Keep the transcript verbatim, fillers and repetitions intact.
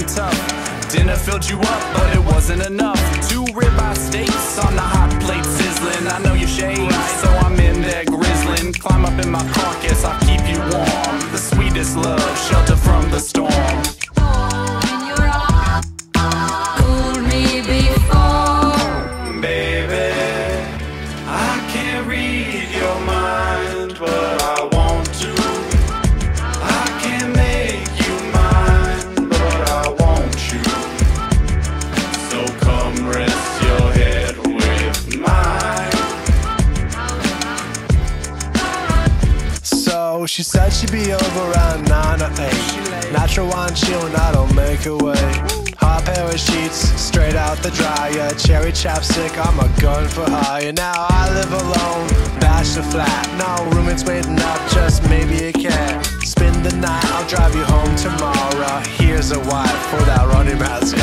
tough. Dinner filled you up, but it wasn't enough. Two ribeye steaks on the hot plate sizzling. I know you shade, so I'm in there grizzling. Climb up in my carcass, I'll keep you warm. The sweetest love, shelter from the storm. She said she'd be over around nine or eight. Natural wine chill and I don't make her wait. Hot pair of sheets, straight out the dryer. Cherry chapstick, I'm a gun for hire. Now I live alone, bachelor flat. No roommates waiting up, just maybe a cat. Spend the night, I'll drive you home tomorrow. Here's a wife for that running mask.